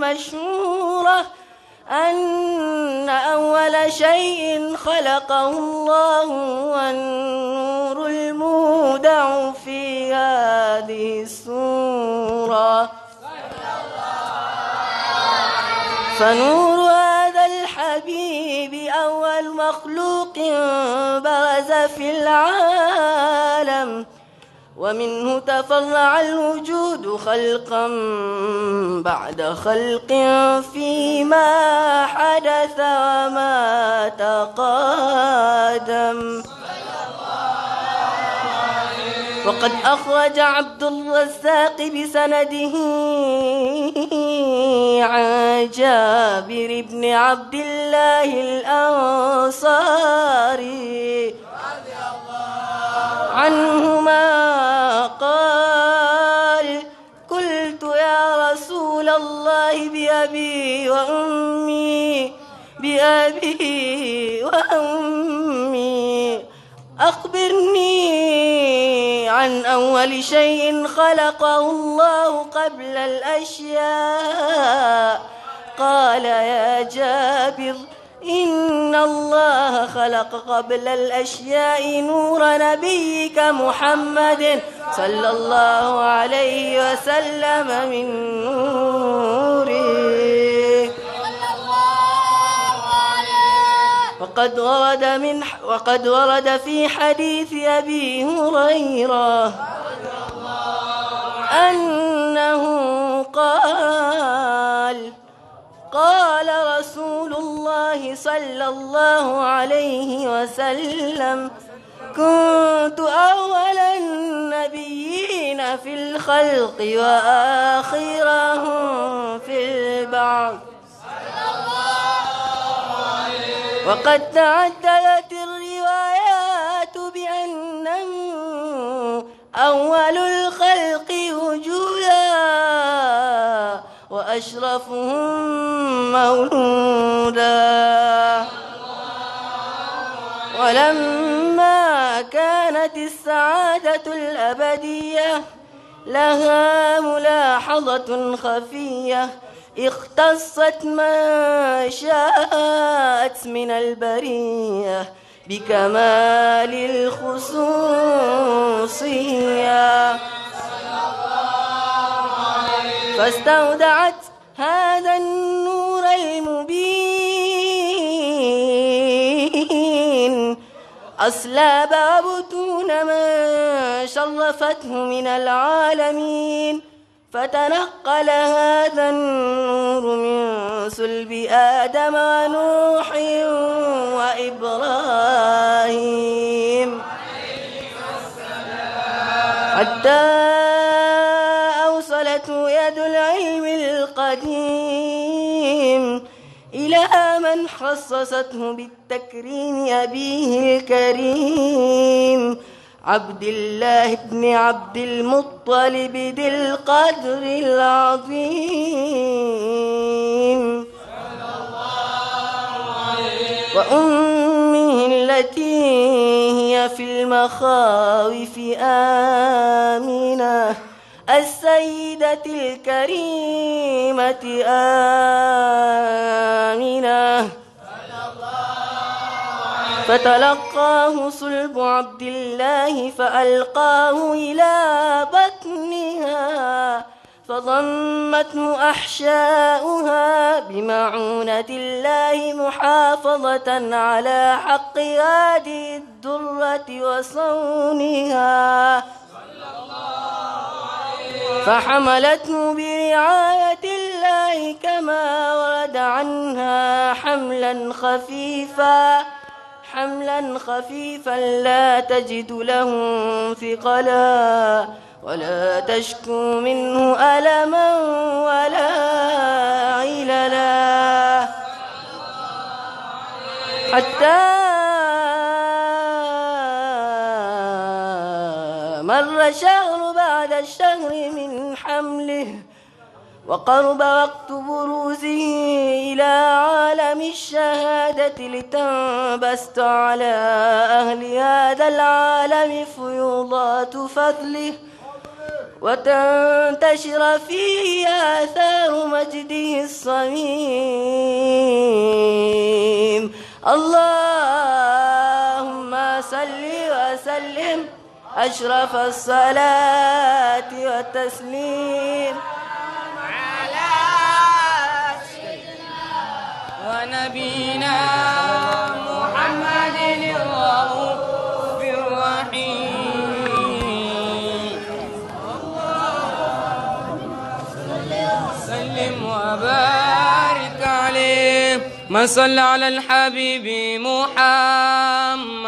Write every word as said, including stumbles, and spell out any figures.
المشهورة أن أول شيء خلقه الله والنور المودع في هذه السورة، فنور هذا الحبيب أول مخلوق برز في العالم، ومنه تفرع الوجود خلقا بعد خلق فيما حدث وما تقادم. وقد أخرج عبد الرزاق بسنده عن جابر بن عبد الله الأنصاري عنهما قال: قلت يا رسول الله بأبي وأمي بأبي وأمي أخبرني عن أول شيء خلقه الله قبل الأشياء. قال: يا جابر إن الله خلق قبل الأشياء نور نبيك محمد صلى الله عليه وسلم من نوره. وقد ورد من وقد ورد في حديث أبي هريرة أنه قال: قال رسول الله صلى الله عليه وسلم: كنت أول النبيين في الخلق وآخرهم في البعث. وقد تعددت الروايات بأنه أول الخلق وجودا وأشرفهم مولودا. ولما كانت السعادة الأبدية لها ملاحظة خفية اختصت من شاءت من البرية بكمال الخصوصية، فاستودعت هذا النور المبين أصلاب وبطون من شرفته من العالمين، فتنقل هذا النور من صلب آدم ونوح وإبراهيم حتى أوصلته يد العلم القديم إلى من خصصته بالتكريم أبيه الكريم عبد الله بن عبد المطلب ذي القدر العظيم، وأمه التي هي في المخاوف آمنة السيدة الكريمة آمنة، فتلقاه صلب عبد الله فألقاه إلى بطنها، فضمته أحشاؤها بمعونة الله محافظة على حق هذه الدرة وصونها، فحملته برعاية الله كما ورد عنها حملا خفيفا حملا خفيفا لا تجد له ثقلا ولا تشكو منه ألما ولا عللا، حتى مر شهر بعد الشهر من حمله، وقرب وقت بروزه إلى عالم الشهادة لتنبست على أهل هذا العالم فيوضات فضله وتنتشر فيه آثار مجده الصميم. اللهم صل وسلم أشرف الصلاة والتسليم على سيدنا ونبينا محمد الرؤوف الرحيم. سلم وبارك عليه. من صلى على الحبيب محمد